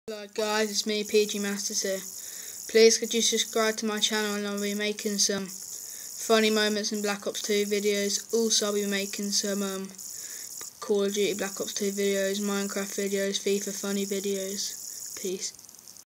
Hello guys, it's me PG Masters here. Please could you subscribe to my channel, and I'll be making some funny moments in Black Ops 2 videos. Also I'll be making some Call of Duty Black Ops 2 videos, Minecraft videos, FIFA funny videos. Peace.